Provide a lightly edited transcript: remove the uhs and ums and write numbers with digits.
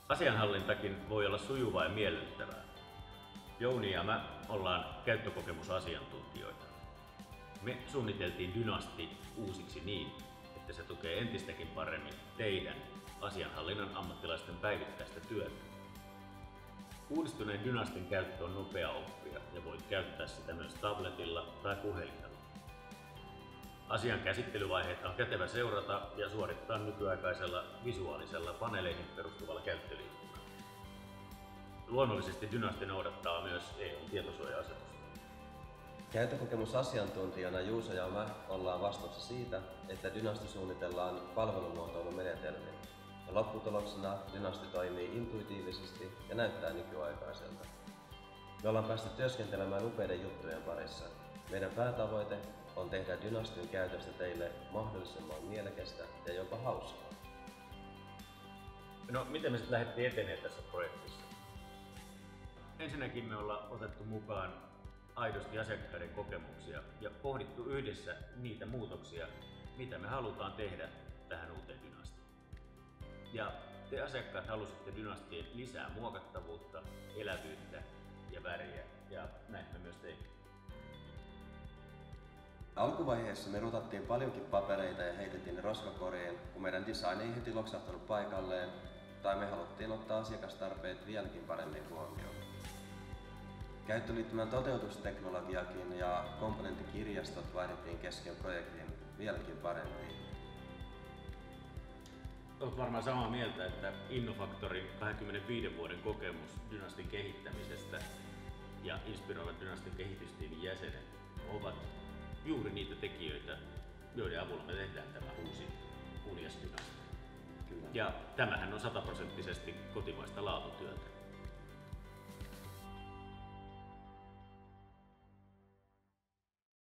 Asianhallintakin voi olla sujuvaa ja miellyttävää. Jouni ja mä ollaan käyttökokemusasiantuntijoita. Me suunniteltiin Dynasti uusiksi niin, että se tukee entistäkin paremmin teidän asianhallinnan ammattilaisten päivittäistä työtä. Uudistuneen Dynastin käyttö on nopea oppia ja voit käyttää sitä myös tabletilla tai puhelimella. Asian käsittelyvaiheita on kätevä seurata ja suorittaa nykyaikaisella visuaalisella paneeleihin perustuvalla käyttöliittymää. Luonnollisesti Dynasti noudattaa myös EU:n tietosuoja-asetusta. Käyttökokemusasiantuntijana Juuso ja mä ollaan vastuussa siitä, että Dynasti suunnitellaan palvelumuotoilumenetelmin. Ja lopputuloksena Dynasti toimii intuitiivisesti ja näyttää nykyaikaiselta. Me ollaan päästy työskentelemään upeiden juttujen parissa. Meidän päätavoite on tehdä Dynastin käytöstä teille mahdollisimman mielekästä ja jopa hauskaa. No, miten me sitten lähdettiin etenemään tässä projektissa? Ensinnäkin me ollaan otettu mukaan aidosti asiakkaiden kokemuksia ja pohdittu yhdessä niitä muutoksia, mitä me halutaan tehdä tähän uuteen Dynastiin. Ja te asiakkaat halusitte Dynastiin lisää muokattavuutta, elävyyttä ja väriä, ja näin me myös teimme. Alkuvaiheessa me rotattiin paljonkin papereita ja heitettiin ne roskakoriin, kun meidän design ei heti loksahtanut paikalleen, tai me haluttiin ottaa asiakastarpeet vieläkin paremmin huomioon. Käyttöliittymän toteutusteknologiakin ja komponenttikirjastot vaihdettiin kesken projektin vieläkin parempiin. Olet varmaan samaa mieltä, että Innofactorin 25 vuoden kokemus Dynastin kehittämisestä ja inspiroivat Dynastin kehitystiimin jäsenet ovat juuri niitä tekijöitä, joiden avulla me tehdään tämä uusi Unias Dynasti. Ja tämähän on 100% kotimaista laatutyötä.